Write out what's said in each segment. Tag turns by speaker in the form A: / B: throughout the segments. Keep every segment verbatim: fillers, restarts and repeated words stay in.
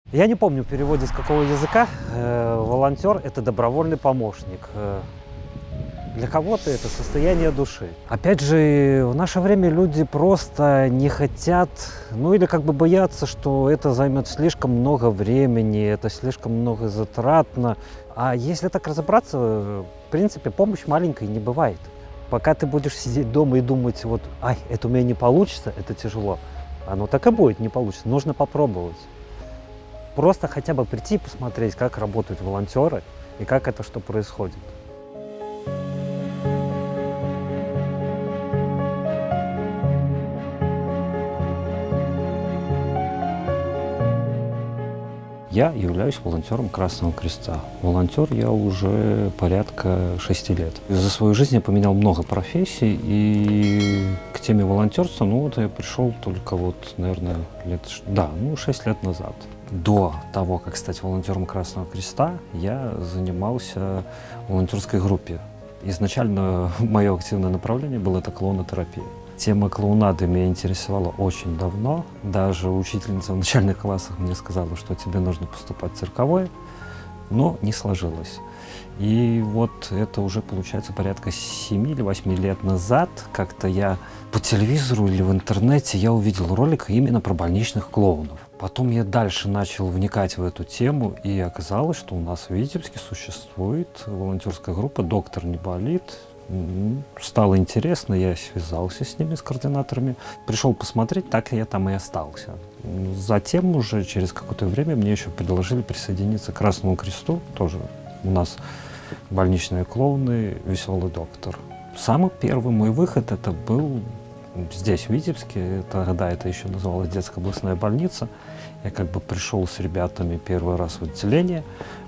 A: Я не помню в переводе с какого языка. Э, волонтер – это добровольный помощник. Э, для кого-то это состояние души. Опять же, в наше время люди просто не хотят, ну или как бы боятся, что это займет слишком много времени, это слишком много затратно. А если так разобраться, в принципе, помощь маленькой не бывает. Пока ты будешь сидеть дома и думать, вот, ай, это у меня не получится, это тяжело. Оно так и будет, не получится. Нужно попробовать. Просто хотя бы прийти и посмотреть, как работают волонтеры и как это что происходит. Я являюсь волонтером Красного Креста. Волонтер я уже порядка шести лет. За свою жизнь я поменял много профессий, и к теме волонтерства, ну вот я пришел только вот, наверное, лет, да, ну шесть лет назад. До того, как стать волонтером Красного Креста, я занимался в волонтерской группе. Изначально мое активное направление было это клоунотерапия. Тема клоунады меня интересовала очень давно. Даже учительница в начальных классах мне сказала, что тебе нужно поступать в цирковое, но не сложилось. И вот это уже получается порядка семи или восьми лет назад. Как-то я по телевизору или в интернете я увидел ролик именно про больничных клоунов. Потом я дальше начал вникать в эту тему, и оказалось, что у нас в Витебске существует волонтерская группа «Доктор не болит». Стало интересно, я связался с ними, с координаторами. Пришел посмотреть, так я там и остался. Затем уже через какое-то время мне еще предложили присоединиться к Красному Кресту. Тоже у нас больничные клоуны, веселый доктор. Самый первый мой выход это был здесь, в Витебске. Тогда это еще называлось детская областная больница. Я как бы пришел с ребятами первый раз в отделение.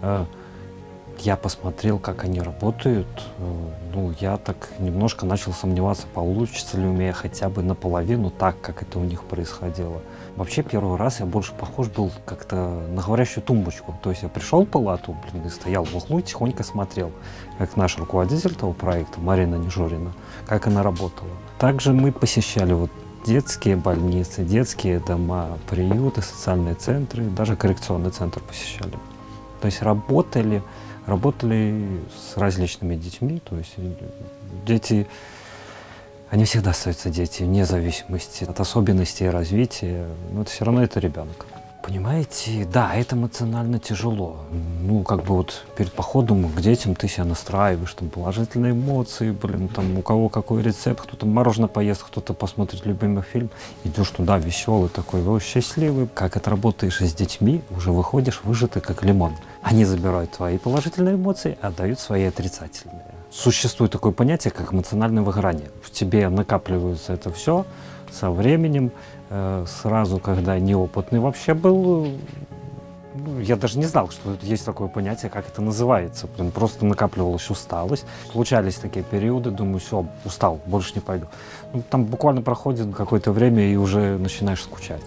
A: Я посмотрел, как они работают. Ну, я так немножко начал сомневаться, получится ли у меня хотя бы наполовину так, как это у них происходило. Вообще, первый раз я больше похож был как-то на говорящую тумбочку. То есть я пришел в палату, блин, и стоял в углу и тихонько смотрел, как наш руководитель того проекта, Марина Нежорина, как она работала. Также мы посещали вот детские больницы, детские дома, приюты, социальные центры, даже коррекционный центр посещали. То есть работали Работали с различными детьми, то есть дети, они всегда остаются дети, вне зависимости от особенностей развития, но это все равно это ребенок. Понимаете, да, это эмоционально тяжело. Ну, как бы вот перед походом к детям ты себя настраиваешь, там положительные эмоции, блин, там у кого какой рецепт, кто-то мороженое поест, кто-то посмотрит любимый фильм. Идешь туда веселый такой, вы счастливый. Как отработаешь с детьми, уже выходишь выжатый как лимон. Они забирают твои положительные эмоции, а дают свои отрицательные. Существует такое понятие, как эмоциональное выгорание. В тебе накапливается это все со временем. Сразу, когда неопытный вообще был, ну, я даже не знал, что есть такое понятие, как это называется. Просто накапливалась усталость. Случались такие периоды, думаю, все, устал, больше не пойду. Ну, там буквально проходит какое-то время, и уже начинаешь скучать.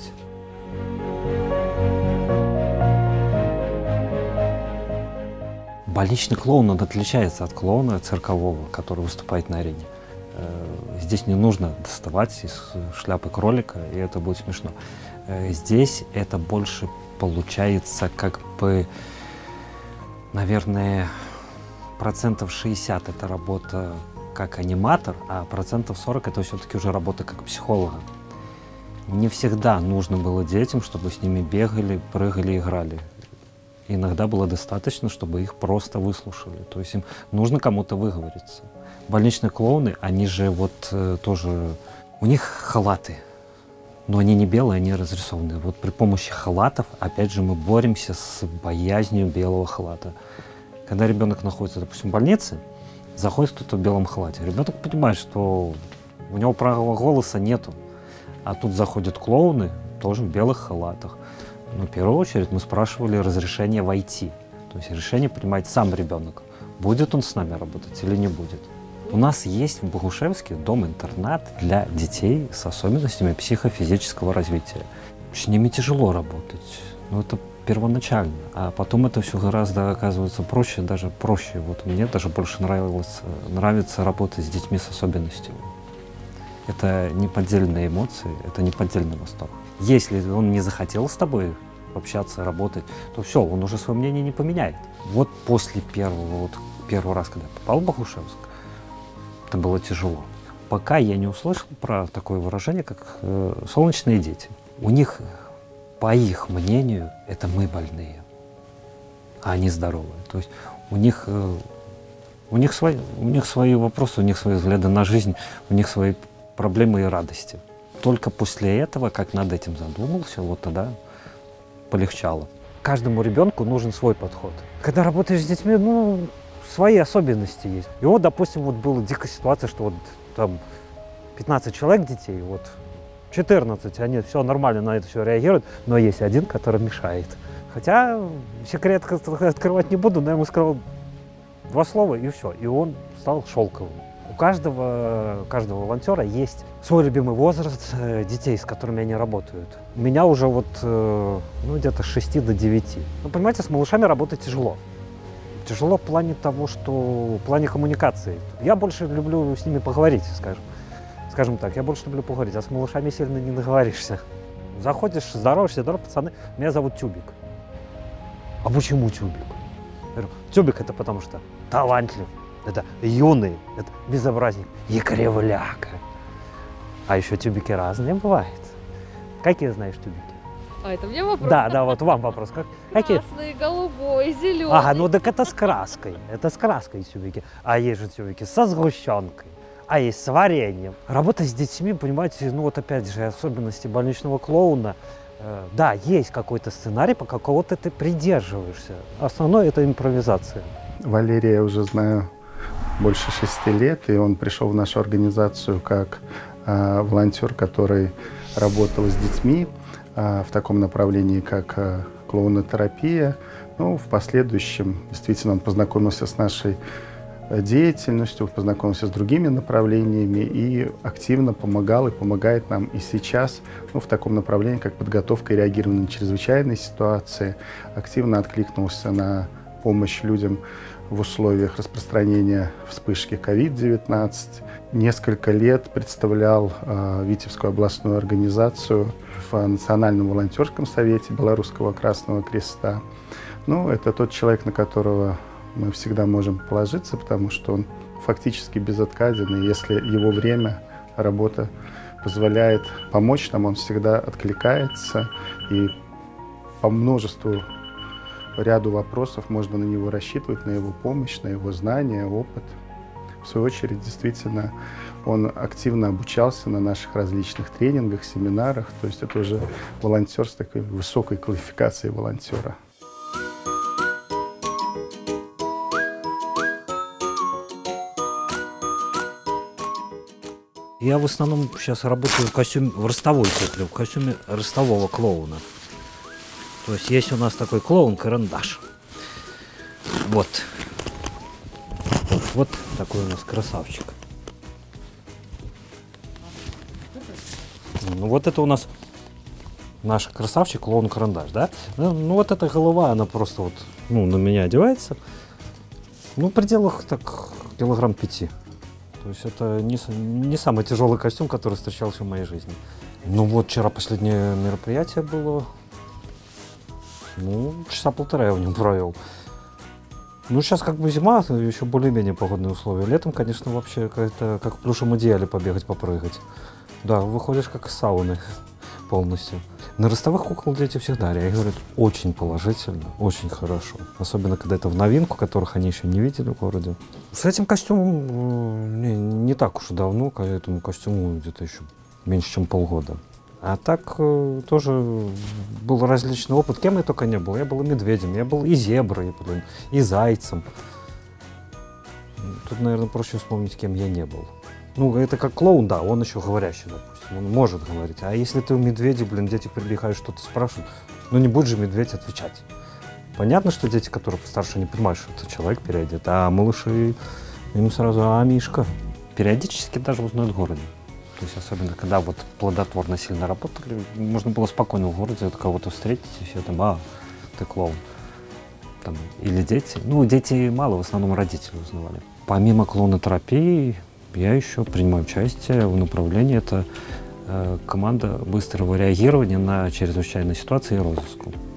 A: Больничный клоун, он отличается от клоуна циркового, который выступает на арене. Здесь не нужно доставать из шляпы кролика, и это будет смешно. Здесь это больше получается как бы, наверное, процентов шестьдесят это работа как аниматор, а процентов сорок это все-таки уже работа как психолога. Не всегда нужно было детям, чтобы с ними бегали, прыгали, играли. Иногда было достаточно, чтобы их просто выслушали. То есть им нужно кому-то выговориться. Больничные клоуны, они же вот э, тоже, у них халаты, но они не белые, они разрисованные. Вот при помощи халатов, опять же, мы боремся с боязнью белого халата. Когда ребенок находится, допустим, в больнице, заходит кто-то в белом халате, ребенок понимает, что у него правого голоса нету, а тут заходят клоуны, тоже в белых халатах. Но в первую очередь мы спрашивали разрешение войти, то есть решение принимает сам ребенок, будет он с нами работать или не будет. У нас есть в Богушевске дом-интернат для детей с особенностями психофизического развития. С ними тяжело работать, но это первоначально, а потом это все гораздо оказывается проще, даже проще. Вот мне даже больше нравилось, нравится работать с детьми с особенностями. Это неподдельные эмоции, это неподдельный восторг. Если он не захотел с тобой общаться, работать, то все, он уже свое мнение не поменяет. Вот после первого, вот первый раз, когда я попал в Богушевск, это было тяжело. Пока я не услышал про такое выражение, как э, «солнечные дети». У них, по их мнению, это мы больные, а они здоровые. То есть у них, э, у них, свои, у них свои вопросы, у них свои взгляды на жизнь, у них свои проблемы и радости. Только после этого, как над этим задумался, вот тогда полегчало. Каждому ребенку нужен свой подход. Когда работаешь с детьми, ну, свои особенности есть. И вот, допустим, вот была дикая ситуация, что вот там пятнадцать человек детей, вот четырнадцать, они все нормально на это все реагируют, но есть один, который мешает. Хотя секрет открывать не буду, но я ему сказал два слова и все, и он стал шелковым. У каждого, каждого волонтера есть свой любимый возраст детей, с которыми они работают. У меня уже вот ну, где-то с шести до девяти. Ну, понимаете, с малышами работать тяжело. Тяжело в плане того, что в плане коммуникации. Я больше люблю с ними поговорить, скажем. Скажем так, я больше люблю поговорить, а с малышами сильно не договоришься. Заходишь, здороваешься, здорово, пацаны, меня зовут Тюбик. А почему Тюбик? Я говорю, Тюбик это потому что талантлив, это юный, это безобразник и кривляка. А еще тюбики разные бывают. Какие знаешь тюбики?
B: А, это мне вопрос?
A: Да, да, вот вам вопрос. Как,
B: красный,
A: какие?
B: голубой, зеленый.
A: Ага, ну так это с краской. Это с краской тюбики. А есть же тюбики со сгущенкой. А есть с вареньем. Работа с детьми, понимаете, ну вот опять же, особенности больничного клоуна. Э, да, есть какой-то сценарий, по какого-то ты придерживаешься. Основное это импровизация.
C: Валерия я уже знаю больше шести лет, и он пришел в нашу организацию как э, волонтер, который работал с детьми э, в таком направлении, как э, клоунотерапия. Ну, в последующем, действительно, он познакомился с нашей деятельностью, познакомился с другими направлениями и активно помогал и помогает нам и сейчас, ну, в таком направлении, как подготовка и реагирование на чрезвычайные ситуации, активно откликнулся на помощь людям в условиях распространения вспышки ковид девятнадцать. Несколько лет представлял э, Витебскую областную организацию в Национальном волонтерском совете Белорусского Красного Креста. Ну, это тот человек, на которого мы всегда можем положиться, потому что он фактически безотказен, и если его время, работа позволяет помочь нам, он всегда откликается, и по множеству, ряду вопросов можно на него рассчитывать, на его помощь, на его знания, опыт. В свою очередь, действительно, он активно обучался на наших различных тренингах, семинарах, то есть это уже волонтер с такой высокой квалификацией волонтера.
A: Я в основном сейчас работаю в костюме, в ростовой кукле, в костюме ростового клоуна. То есть есть у нас такой клоун-карандаш. Вот. вот. Вот такой у нас красавчик. Ну вот это у нас наш красавчик, клоун-карандаш, да? Ну, ну вот эта голова, она просто вот, ну, на меня одевается. Ну, в пределах так килограмм пяти. То есть это не, не самый тяжелый костюм, который встречался в моей жизни. Ну вот вчера последнее мероприятие было. Ну, часа полтора я в нем провел. Ну, сейчас как бы зима, еще более-менее погодные условия. Летом, конечно, вообще как-то как в плюшевом одеяле побегать, попрыгать. Да, выходишь как из сауны полностью. На ростовых кукол дети всегда реагируют очень положительно, очень хорошо. Особенно, когда это в новинку, которых они еще не видели в городе. С этим костюмом не, не так уж и давно, к этому костюму где-то еще меньше, чем полгода. А так тоже был различный опыт. Кем я только не был. Я был и медведем, я был и зеброй, блин, и зайцем. Тут, наверное, проще вспомнить, кем я не был. Ну, это как клоун, да, он еще говорящий, допустим, он может говорить. А если ты у медведя, блин, дети прибегают, что-то спрашивают, ну не будет же медведь отвечать. Понятно, что дети, которые постарше, не понимают, что это человек переодет, а малыши, им сразу, а Мишка. Периодически даже узнают в городе. То есть особенно, когда вот плодотворно сильно работали, можно было спокойно в городе от кого-то встретить, и все там, а, ты клоун. Там, или дети. Ну, дети мало, в основном родители узнавали. Помимо клоунотерапии, я еще принимаю участие в направлении, это э, команда быстрого реагирования на чрезвычайные ситуации и розыску.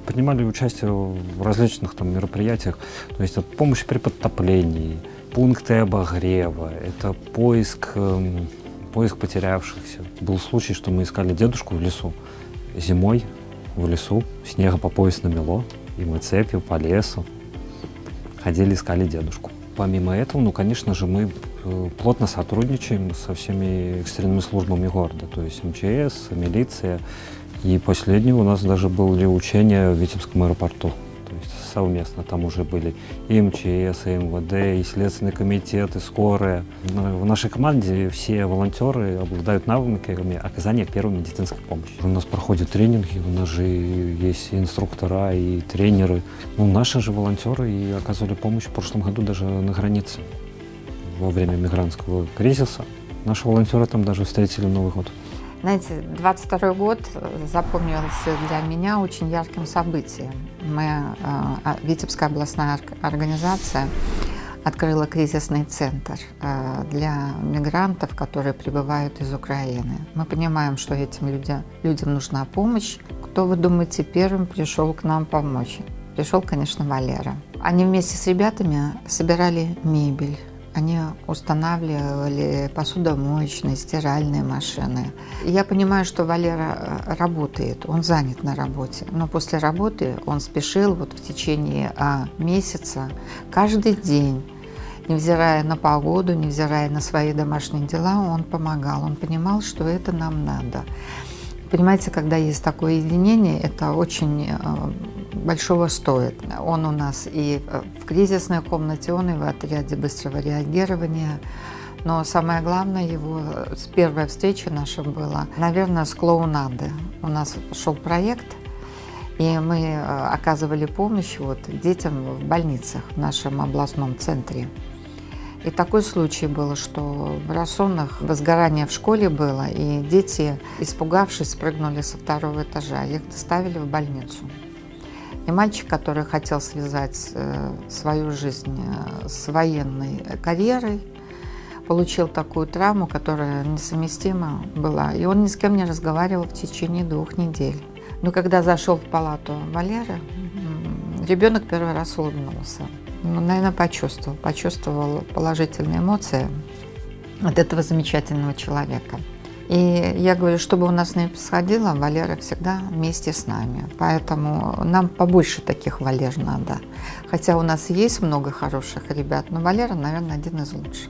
A: Принимали участие в различных там мероприятиях, то есть это помощь при подтоплении, пункты обогрева, это поиск, эм, поиск потерявшихся. Был случай, что мы искали дедушку в лесу. Зимой в лесу, снега по пояс намело, и мы цепью по лесу ходили, искали дедушку. Помимо этого, ну, конечно же, мы плотно сотрудничаем со всеми экстренными службами города, то есть эм че эс, милиция. И последнее у нас даже были учения в Витебском аэропорту. То есть совместно там уже были и эм че эс, и эм вэ дэ, и Следственный комитет, и скорая. В нашей команде все волонтеры обладают навыками оказания первой медицинской помощи. У нас проходят тренинги, у нас же есть и инструктора, и тренеры. Ну, наши же волонтеры и оказывали помощь в прошлом году даже на границе. Во время мигрантского кризиса наши волонтеры там даже встретили Новый год.
D: Знаете, двадцать второй год запомнился для меня очень ярким событием. Мы, Витебская областная организация, открыла кризисный центр для мигрантов, которые прибывают из Украины. Мы понимаем, что этим людям, людям нужна помощь. Кто, вы думаете, первым пришел к нам помочь? Пришел, конечно, Валера. Они вместе с ребятами собирали мебель. Они устанавливали посудомоечные, стиральные машины. И я понимаю, что Валера работает, он занят на работе. Но после работы он спешил вот в течение а, месяца каждый день, невзирая на погоду, невзирая на свои домашние дела, он помогал. Он понимал, что это нам надо. Понимаете, когда есть такое единение, это очень большого стоит. Он у нас и в кризисной комнате, он и в отряде быстрого реагирования. Но самое главное, его первая встреча наша была, наверное, с клоунады. У нас шел проект, и мы оказывали помощь вот детям в больницах в нашем областном центре. И такой случай был, что в Рассонах возгорание в школе было, и дети, испугавшись, спрыгнули со второго этажа. Их доставили в больницу. И мальчик, который хотел связать свою жизнь с военной карьерой, получил такую травму, которая несовместима была. И он ни с кем не разговаривал в течение двух недель. Но когда зашел в палату Валеры, ребенок первый раз улыбнулся. Ну, наверное, почувствовал, почувствовал положительные эмоции от этого замечательного человека. И я говорю, что бы у нас ни происходило, Валера всегда вместе с нами. Поэтому нам побольше таких Валер надо. Хотя у нас есть много хороших ребят, но Валера, наверное, один из лучших.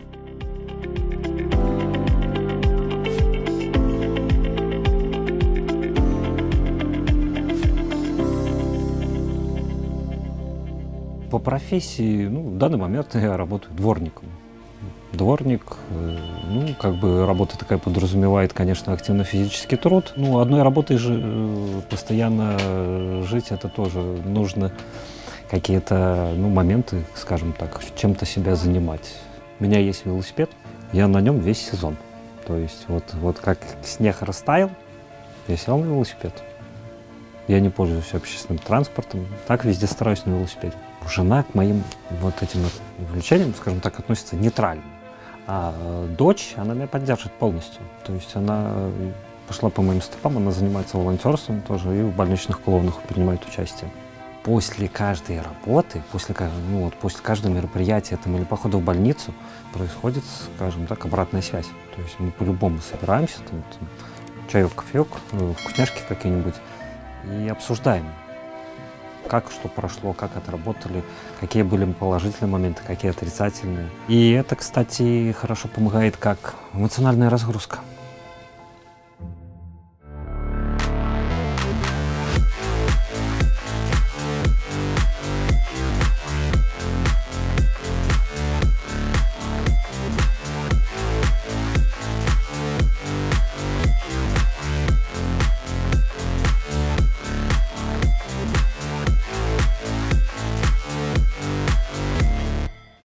A: По профессии, ну, в данный момент я работаю дворником. Дворник, ну, как бы работа такая подразумевает, конечно, активный физический труд. Ну, одной работой же постоянно жить, это тоже нужно какие-то, ну, моменты, скажем так, чем-то себя занимать. У меня есть велосипед, я на нем весь сезон. То есть вот, вот как снег растаял, я сел на велосипед. Я не пользуюсь общественным транспортом, так везде стараюсь на велосипеде. Жена к моим вот этим увлечениям, скажем так, относится нейтрально. А дочь, она меня поддержит полностью. То есть она пошла по моим стопам, она занимается волонтерством тоже и в больничных клоунах принимает участие. После каждой работы, после, ну, вот, после каждого мероприятия там, или похода в больницу происходит, скажем так, обратная связь. То есть мы по-любому собираемся, там, там, чаек, кофеек, вкусняшки какие-нибудь и обсуждаем, как что прошло, как отработали, какие были положительные моменты, какие отрицательные. И это, кстати, хорошо помогает как эмоциональная разгрузка.